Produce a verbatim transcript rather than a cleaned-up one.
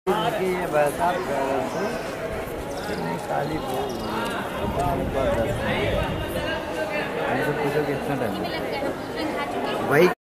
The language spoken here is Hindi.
इनकी ये बरसात काली पूछो कितना टाइम भाई।